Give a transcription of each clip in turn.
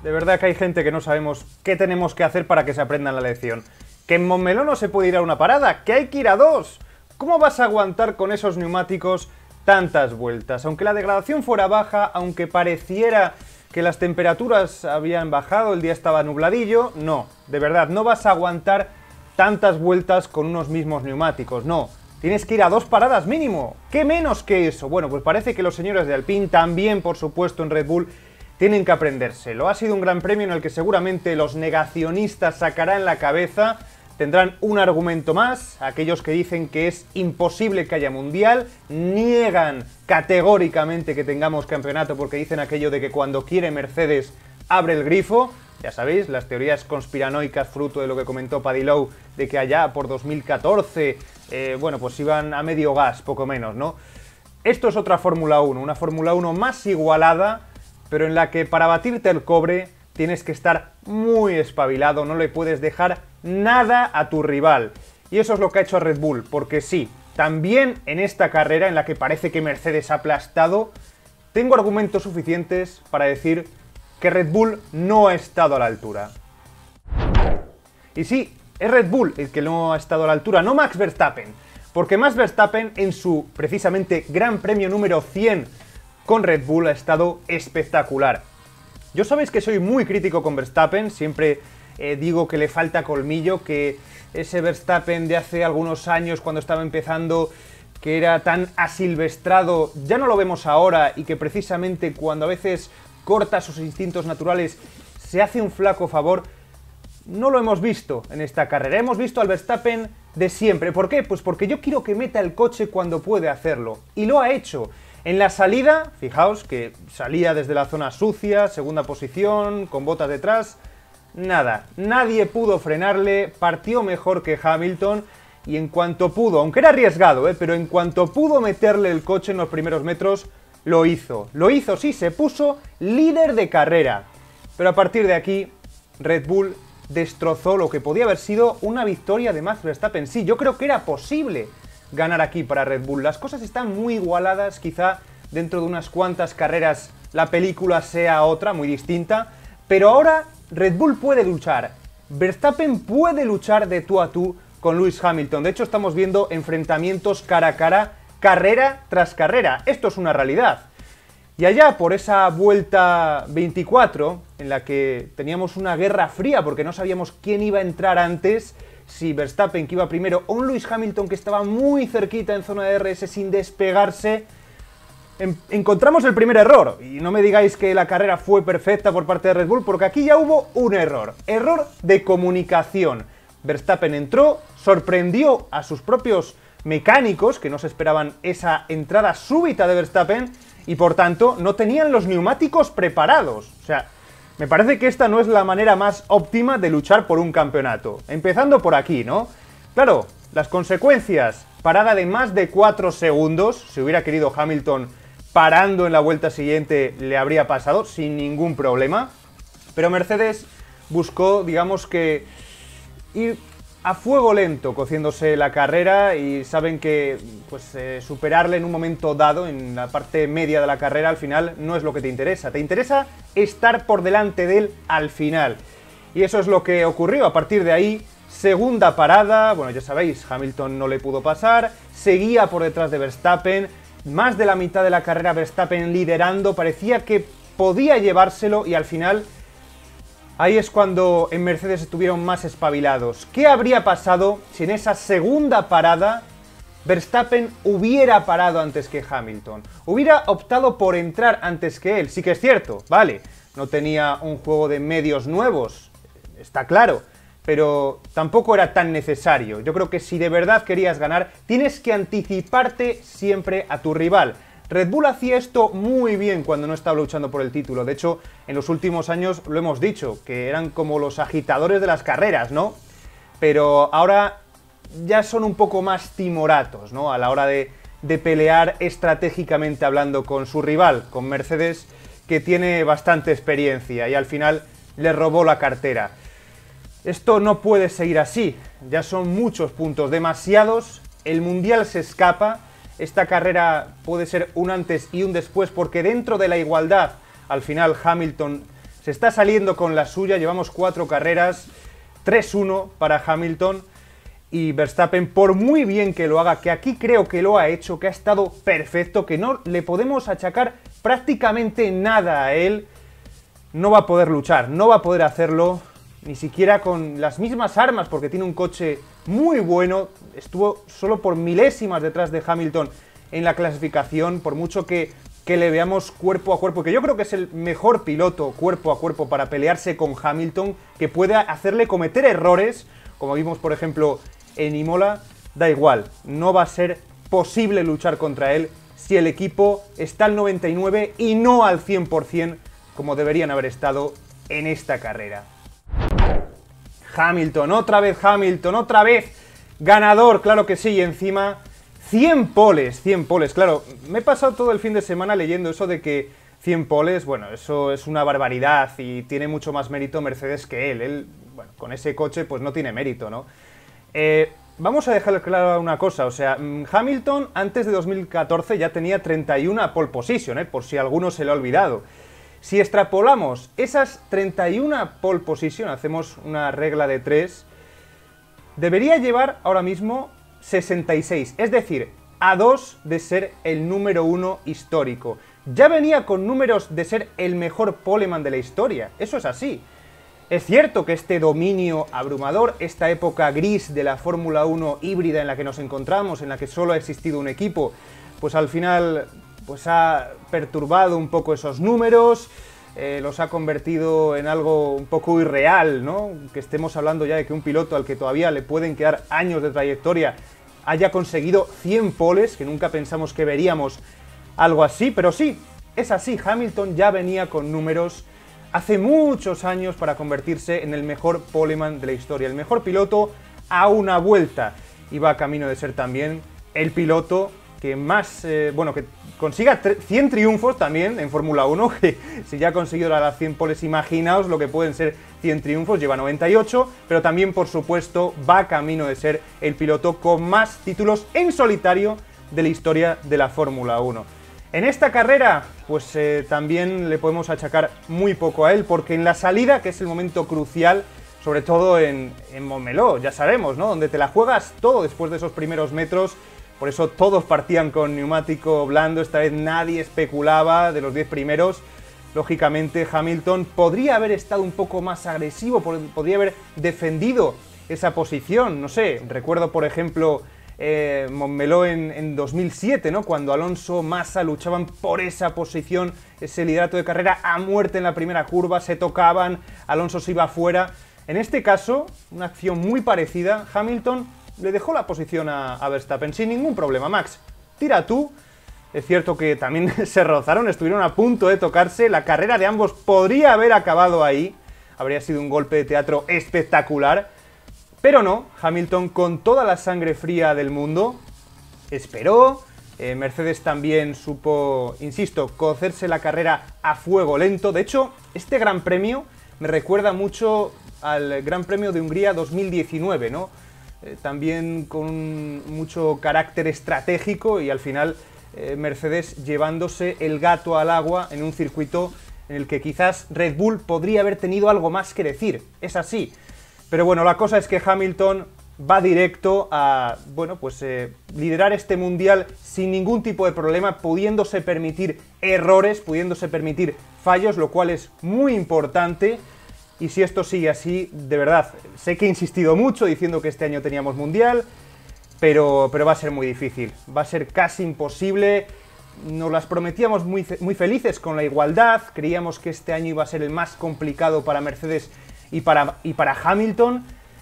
De verdad que hay gente que no sabemos qué tenemos que hacer para que se aprendan la lección. Que en Montmeló no se puede ir a una parada, que hay que ir a dos. ¿Cómo vas a aguantar con esos neumáticos tantas vueltas? Aunque la degradación fuera baja, aunque pareciera que las temperaturas habían bajado, el día estaba nubladillo, no, de verdad, no vas a aguantar tantas vueltas con unos mismos neumáticos, no. Tienes que ir a dos paradas mínimo. ¿Qué menos que eso? Bueno, pues parece que los señores de Alpine, también por supuesto en Red Bull, tienen que aprendérselo. Ha sido un gran premio en el que seguramente los negacionistas sacarán la cabeza, tendrán un argumento más. Aquellos que dicen que es imposible que haya mundial, niegan categóricamente que tengamos campeonato porque dicen aquello de que cuando quiere Mercedes abre el grifo. Ya sabéis, las teorías conspiranoicas fruto de lo que comentó Paddy Lowe, de que allá por 2014, bueno, pues iban a medio gas, poco menos, ¿no? Esto es otra Fórmula 1, una Fórmula 1 más igualada, pero en la que para batirte el cobre tienes que estar muy espabilado, no le puedes dejar nada a tu rival. Y eso es lo que ha hecho Red Bull, porque sí, también en esta carrera en la que parece que Mercedes ha aplastado, tengo argumentos suficientes para decir que Red Bull no ha estado a la altura. Y sí, es Red Bull el que no ha estado a la altura, no Max Verstappen, porque Max Verstappen en su precisamente Gran Premio número 100 con Red Bull ha estado espectacular. Yo sabéis que soy muy crítico con Verstappen, siempre digo que le falta colmillo, que ese Verstappen de hace algunos años cuando estaba empezando, que era tan asilvestrado, ya no lo vemos ahora, y que precisamente cuando a veces corta sus instintos naturales se hace un flaco favor. No lo hemos visto en esta carrera, hemos visto al Verstappen de siempre. ¿Por qué? Pues porque yo quiero que meta el coche cuando puede hacerlo, y lo ha hecho. En la salida, fijaos que salía desde la zona sucia, segunda posición, con botas detrás, nada, nadie pudo frenarle, partió mejor que Hamilton, y en cuanto pudo, aunque era arriesgado, pero en cuanto pudo meterle el coche en los primeros metros, lo hizo, sí, se puso líder de carrera. Pero a partir de aquí, Red Bull destrozó lo que podía haber sido una victoria de Max Verstappen. Sí, yo creo que era posible ganar aquí para Red Bull. Las cosas están muy igualadas, quizá dentro de unas cuantas carreras la película sea otra, muy distinta, pero ahora Red Bull puede luchar. Verstappen puede luchar de tú a tú con Lewis Hamilton. De hecho, estamos viendo enfrentamientos cara a cara, carrera tras carrera. Esto es una realidad. Y allá por esa vuelta 24, en la que teníamos una guerra fría porque no sabíamos quién iba a entrar antes, si Verstappen que iba primero o un Lewis Hamilton que estaba muy cerquita en zona de DRS sin despegarse, encontramos el primer error. Y no me digáis que la carrera fue perfecta por parte de Red Bull, porque aquí ya hubo un error de comunicación. Verstappen entró, sorprendió a sus propios mecánicos, que no se esperaban esa entrada súbita de Verstappen, y por tanto no tenían los neumáticos preparados. O sea, me parece que esta no es la manera más óptima de luchar por un campeonato. Empezando por aquí, ¿no? Claro, las consecuencias, parada de más de 4 segundos, si hubiera querido Hamilton parando en la vuelta siguiente le habría pasado sin ningún problema, pero Mercedes buscó, digamos que, ir a fuego lento cociéndose la carrera, y saben que pues superarle en un momento dado, en la parte media de la carrera, al final no es lo que te interesa estar por delante de él al final. Y eso es lo que ocurrió. A partir de ahí, segunda parada, bueno, ya sabéis, Hamilton no le pudo pasar, seguía por detrás de Verstappen, más de la mitad de la carrera Verstappen liderando, parecía que podía llevárselo, y al final ahí es cuando en Mercedes estuvieron más espabilados. ¿Qué habría pasado si en esa segunda parada Verstappen hubiera parado antes que Hamilton? Hubiera optado por entrar antes que él. Sí que es cierto, vale, no tenía un juego de medios nuevos, está claro, pero tampoco era tan necesario. Yo creo que si de verdad querías ganar, tienes que anticiparte siempre a tu rival. Red Bull hacía esto muy bien cuando no estaba luchando por el título. De hecho, en los últimos años lo hemos dicho, que eran como los agitadores de las carreras, ¿no? Pero ahora ya son un poco más timoratos, ¿no? A la hora de pelear estratégicamente hablando con su rival, con Mercedes, que tiene bastante experiencia y al final le robó la cartera. Esto no puede seguir así, ya son muchos puntos, demasiados, el Mundial se escapa. Esta carrera puede ser un antes y un después, porque dentro de la igualdad, al final Hamilton se está saliendo con la suya, llevamos 4 carreras, 3-1 para Hamilton, y Verstappen, por muy bien que lo haga, que aquí creo que lo ha hecho, que ha estado perfecto, que no le podemos achacar prácticamente nada a él, no va a poder luchar, no va a poder hacerlo, ni siquiera con las mismas armas, porque tiene un coche muy bueno, estuvo solo por milésimas detrás de Hamilton en la clasificación, por mucho que le veamos cuerpo a cuerpo, que yo creo que es el mejor piloto cuerpo a cuerpo para pelearse con Hamilton, que pueda hacerle cometer errores, como vimos por ejemplo en Imola, da igual, no va a ser posible luchar contra él si el equipo está al 99% y no al 100% como deberían haber estado en esta carrera. Hamilton, otra vez ganador, claro que sí, y encima 100 poles, claro, me he pasado todo el fin de semana leyendo eso de que 100 poles, bueno, eso es una barbaridad y tiene mucho más mérito Mercedes que él, bueno, con ese coche pues no tiene mérito, ¿no? Vamos a dejar claro una cosa, o sea, Hamilton antes de 2014 ya tenía 31 pole position, por si a alguno se le ha olvidado. Si extrapolamos esas 31 pole position, hacemos una regla de 3, debería llevar ahora mismo 66, es decir, a 2 de ser el número 1 histórico. Ya venía con números de ser el mejor poleman de la historia, eso es así. Es cierto que este dominio abrumador, esta época gris de la Fórmula 1 híbrida en la que nos encontramos, en la que solo ha existido un equipo, pues al final pues ha perturbado un poco esos números, los ha convertido en algo un poco irreal, ¿no? Que estemos hablando ya de que un piloto al que todavía le pueden quedar años de trayectoria haya conseguido 100 poles, que nunca pensamos que veríamos algo así, pero sí, es así, Hamilton ya venía con números hace muchos años para convertirse en el mejor poleman de la historia, el mejor piloto a una vuelta, y va camino de ser también el piloto que más, bueno, que consiga 100 triunfos también en Fórmula 1, que si ya ha conseguido las 100 poles, imaginaos lo que pueden ser 100 triunfos, lleva 98, pero también, por supuesto, va camino de ser el piloto con más títulos en solitario de la historia de la Fórmula 1. En esta carrera, pues también le podemos achacar muy poco a él, porque en la salida, que es el momento crucial, sobre todo en Montmeló, ya sabemos, ¿no? Donde te la juegas todo después de esos primeros metros, por eso todos partían con neumático blando, esta vez nadie especulaba de los 10 primeros. Lógicamente Hamilton podría haber estado un poco más agresivo, podría haber defendido esa posición, no sé, recuerdo por ejemplo Montmeló en 2007, ¿no? Cuando Alonso, Massa luchaban por esa posición, ese liderato de carrera a muerte en la primera curva, se tocaban, Alonso se iba afuera. En este caso, una acción muy parecida, Hamilton le dejó la posición a Verstappen sin ningún problema. Max, tira tú. Es cierto que también se rozaron, estuvieron a punto de tocarse, la carrera de ambos podría haber acabado ahí, habría sido un golpe de teatro espectacular. Pero no, Hamilton con toda la sangre fría del mundo esperó, Mercedes también supo, insisto, cocerse la carrera a fuego lento. De hecho, este Gran Premio me recuerda mucho al Gran Premio de Hungría 2019, ¿no? También con mucho carácter estratégico y al final Mercedes llevándose el gato al agua en un circuito en el que quizás Red Bull podría haber tenido algo más que decir, es así. Pero bueno, la cosa es que Hamilton va directo a, bueno, pues liderar este mundial sin ningún tipo de problema, pudiéndose permitir errores, pudiéndose permitir fallos, lo cual es muy importante. Y si esto sigue así, de verdad, sé que he insistido mucho diciendo que este año teníamos mundial, pero va a ser muy difícil, va a ser casi imposible. Nos las prometíamos muy felices con la igualdad, creíamos que este año iba a ser el más complicado para Mercedes y para Hamilton.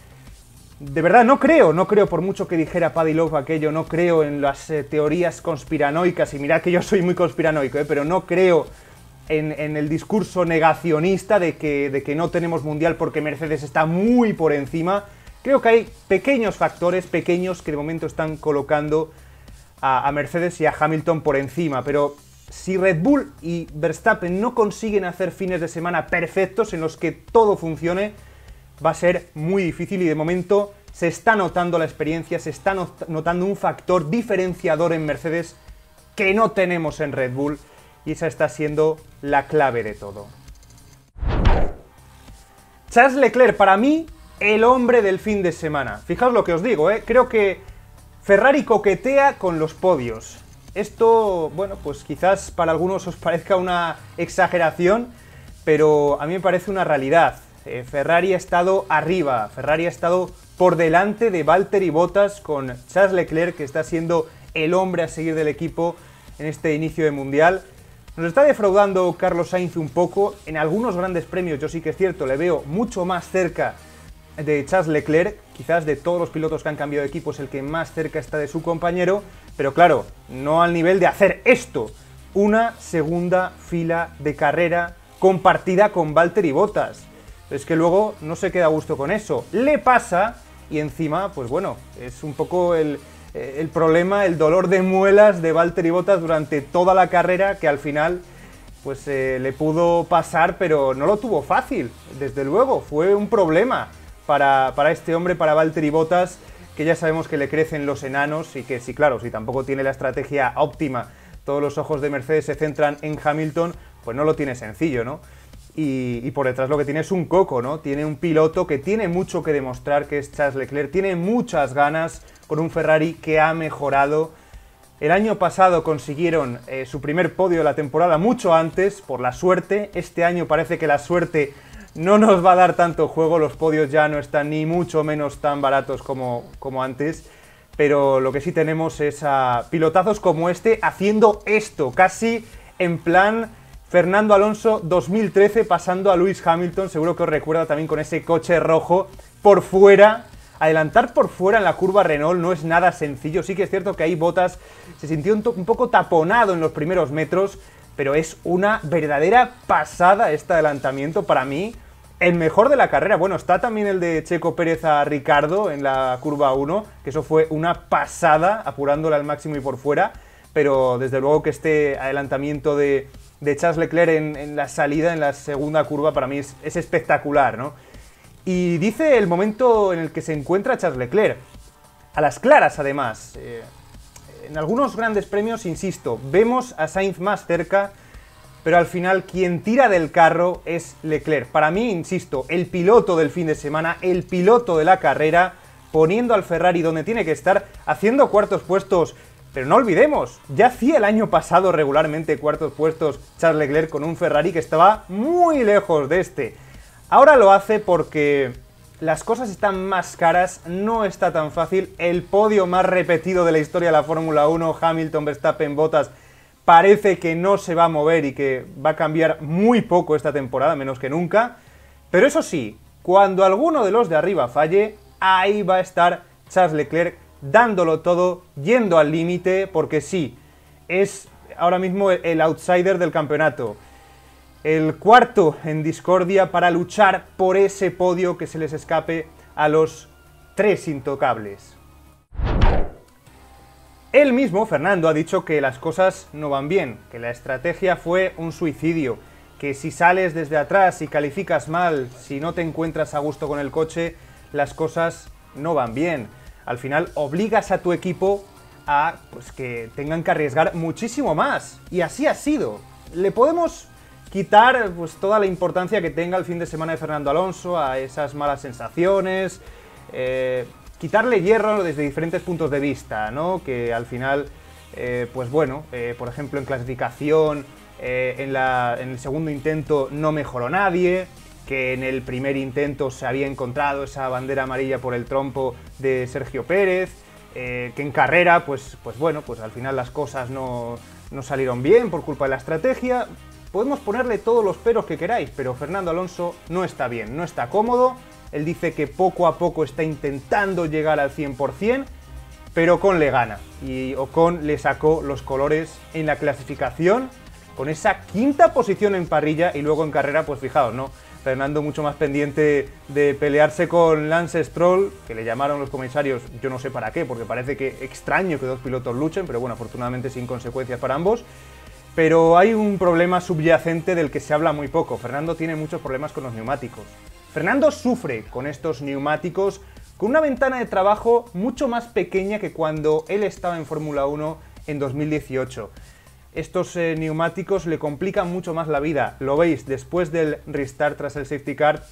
De verdad, no creo, por mucho que dijera Paddy Lowe aquello, no creo en las teorías conspiranoicas, y mirad que yo soy muy conspiranoico, pero no creo en el discurso negacionista de que no tenemos mundial porque Mercedes está muy por encima. Creo que hay pequeños factores, pequeños, que de momento están colocando a Mercedes y a Hamilton por encima, pero si Red Bull y Verstappen no consiguen hacer fines de semana perfectos en los que todo funcione, va a ser muy difícil, y de momento se está notando la experiencia, se está notando un factor diferenciador en Mercedes que no tenemos en Red Bull, y esa está siendo la clave de todo. Charles Leclerc, para mí, el hombre del fin de semana. Fijaos lo que os digo, creo que Ferrari coquetea con los podios. Esto, bueno, pues quizás para algunos os parezca una exageración, pero a mí me parece una realidad. Ferrari ha estado arriba, Ferrari ha estado por delante de Valtteri Bottas con Charles Leclerc, que está siendo el hombre a seguir del equipo en este inicio de Mundial. Nos está defraudando Carlos Sainz un poco. En algunos grandes premios yo sí que es cierto, le veo mucho más cerca de Charles Leclerc. Quizás de todos los pilotos que han cambiado de equipo es el que más cerca está de su compañero. Pero claro, no al nivel de hacer esto. Una segunda fila de carrera compartida con Valtteri Bottas. Es que luego no se queda a gusto con eso. Le pasa y encima, pues bueno, es un poco el problema, el dolor de muelas de Valtteri Bottas durante toda la carrera, que al final pues le pudo pasar, pero no lo tuvo fácil, desde luego, fue un problema para este hombre, para Valtteri Bottas, que ya sabemos que le crecen los enanos y que sí, claro, si tampoco tiene la estrategia óptima, todos los ojos de Mercedes se centran en Hamilton, pues no lo tiene sencillo, ¿no? Y por detrás lo que tiene es un coco, ¿no? Tiene un piloto que tiene mucho que demostrar, que es Charles Leclerc, tiene muchas ganas con un Ferrari que ha mejorado. El año pasado consiguieron su primer podio de la temporada mucho antes, por la suerte. Este año parece que la suerte no nos va a dar tanto juego, los podios ya no están ni mucho menos tan baratos como antes. Pero lo que sí tenemos es a pilotazos como este haciendo esto, casi en plan Fernando Alonso 2013 pasando a Lewis Hamilton, seguro que os recuerda también con ese coche rojo por fuera. Adelantar por fuera en la curva Renault no es nada sencillo, sí que es cierto que ahí Bottas se sintió un poco taponado en los primeros metros, pero es una verdadera pasada este adelantamiento para mí, el mejor de la carrera. Bueno, está también el de Checo Pérez a Ricardo en la curva 1, que eso fue una pasada, apurándole al máximo y por fuera, pero desde luego que este adelantamiento de Charles Leclerc en la salida, en la segunda curva, para mí es espectacular, ¿no? Y dice el momento en el que se encuentra Charles Leclerc, a las claras además. En algunos grandes premios, insisto, vemos a Sainz más cerca, pero al final quien tira del carro es Leclerc. Para mí, insisto, el piloto del fin de semana, el piloto de la carrera, poniendo al Ferrari donde tiene que estar, haciendo cuartos puestos. Pero no olvidemos, ya hacía el año pasado regularmente cuartos puestos Charles Leclerc con un Ferrari que estaba muy lejos de este. Ahora lo hace porque las cosas están más caras, no está tan fácil. El podio más repetido de la historia de la Fórmula 1, Hamilton, Verstappen, Bottas, parece que no se va a mover y que va a cambiar muy poco esta temporada, menos que nunca. Pero eso sí, cuando alguno de los de arriba falle, ahí va a estar Charles Leclerc dándolo todo, yendo al límite, porque sí, es ahora mismo el outsider del campeonato. El cuarto en discordia para luchar por ese podio que se les escape a los tres intocables. Él mismo, Fernando, ha dicho que las cosas no van bien, que la estrategia fue un suicidio, que si sales desde atrás y calificas mal, si no te encuentras a gusto con el coche, las cosas no van bien. Al final obligas a tu equipo a pues, que tengan que arriesgar muchísimo más. Y así ha sido. Le podemos quitar pues, toda la importancia que tenga el fin de semana de Fernando Alonso a esas malas sensaciones, quitarle hierro desde diferentes puntos de vista, ¿no? Que al final, pues bueno, por ejemplo en clasificación, en el segundo intento no mejoró nadie, que en el primer intento se había encontrado esa bandera amarilla por el trompo de Sergio Pérez, que en carrera, pues bueno, pues al final las cosas no salieron bien por culpa de la estrategia. Podemos ponerle todos los peros que queráis, pero Fernando Alonso no está bien, no está cómodo. Él dice que poco a poco está intentando llegar al 100%, pero Ocon le gana. Y Ocon le sacó los colores en la clasificación, con esa quinta posición en parrilla, y luego en carrera, pues fijaos, ¿no? Fernando mucho más pendiente de pelearse con Lance Stroll, que le llamaron los comisarios, yo no sé para qué, porque parece que extraño que dos pilotos luchen, pero bueno, afortunadamente sin consecuencias para ambos. Pero hay un problema subyacente del que se habla muy poco. Fernando tiene muchos problemas con los neumáticos. Fernando sufre con estos neumáticos con una ventana de trabajo mucho más pequeña que cuando él estaba en Fórmula 1 en 2018. Estos neumáticos le complican mucho más la vida. Lo veis, después del restart tras el safety car,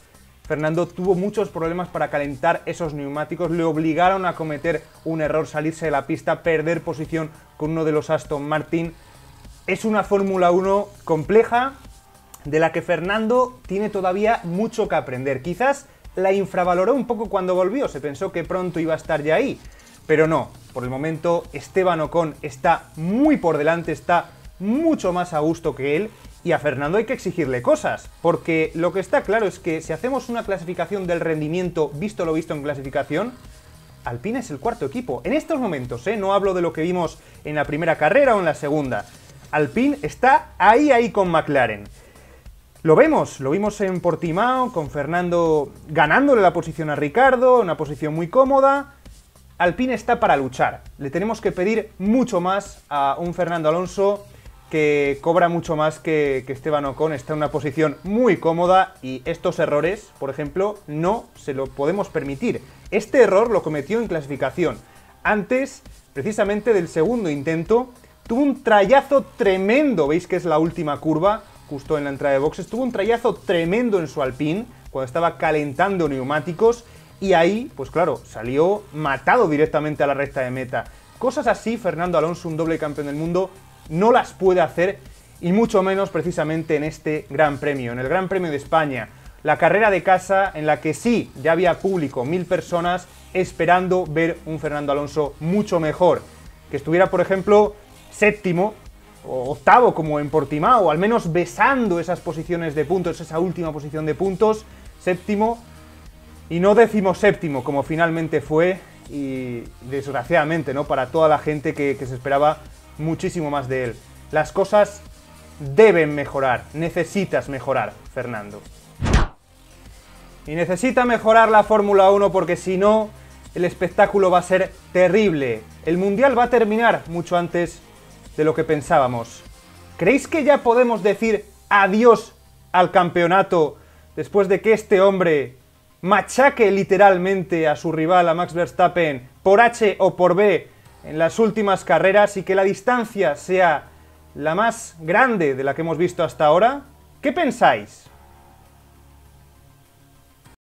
Fernando tuvo muchos problemas para calentar esos neumáticos, le obligaron a cometer un error, salirse de la pista, perder posición con uno de los Aston Martin. Es una Fórmula 1 compleja, de la que Fernando tiene todavía mucho que aprender. Quizás la infravaloró un poco cuando volvió, se pensó que pronto iba a estar ya ahí, pero no. Por el momento Esteban Ocon está muy por delante, está mucho más a gusto que él, y a Fernando hay que exigirle cosas, porque lo que está claro es que si hacemos una clasificación del rendimiento, visto lo visto en clasificación, Alpine es el cuarto equipo. En estos momentos, no hablo de lo que vimos en la primera carrera o en la segunda. Alpine está ahí con McLaren. Lo vimos en Portimao, con Fernando ganándole la posición a Ricardo, una posición muy cómoda. Alpine está para luchar. Le tenemos que pedir mucho más a un Fernando Alonso que cobra mucho más que Esteban Ocon, está en una posición muy cómoda y estos errores, por ejemplo, no se lo podemos permitir. Este error lo cometió en clasificación. Antes, precisamente del segundo intento, tuvo un trayazo tremendo, veis que es la última curva, justo en la entrada de boxes, tuvo un trayazo tremendo en su Alpine, cuando estaba calentando neumáticos, y ahí, pues claro, salió matado directamente a la recta de meta. Cosas así, Fernando Alonso, un doble campeón del mundo, no las puede hacer, y mucho menos precisamente en este Gran Premio, en el Gran Premio de España. La carrera de casa en la que sí, ya había público, 1000 personas, esperando ver un Fernando Alonso mucho mejor. Que estuviera, por ejemplo, séptimo o octavo como en Portimao, o al menos besando esas posiciones de puntos, esa última posición de puntos, séptimo, y no decimoséptimo como finalmente fue, y desgraciadamente, ¿no?, para toda la gente que se esperaba muchísimo más de él. Las cosas deben mejorar, necesitas mejorar, Fernando. Y necesita mejorar la Fórmula 1 porque si no, el espectáculo va a ser terrible. El Mundial va a terminar mucho antes de lo que pensábamos. ¿Creéis que ya podemos decir adiós al campeonato después de que este hombre machaque literalmente a su rival, a Max Verstappen, por H o por B en las últimas carreras y que la distancia sea la más grande de la que hemos visto hasta ahora? ¿Qué pensáis?